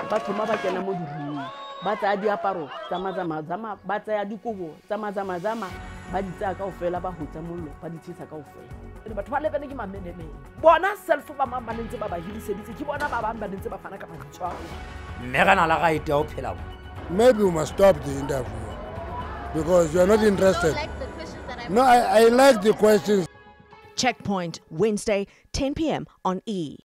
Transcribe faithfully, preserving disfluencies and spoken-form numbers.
ba thoma ba kena mo dirumeng ba tsaya diaparo tsamazama ba tsaya dikobo tsamazama ba di tsaya kaofela ba hotsa mollo ba di tshisa kaofela batho ba lebene ke mamenemene bona self ba mang ba ntse ba ba hiliseditse ke bona ba bang ba ntse ba fana ka mantshwa mme kana la ga ite o phela. Maybe we must stop the interview because you are not interested. No, I, I like the questions. Checkpoint, Wednesday, ten p m on E!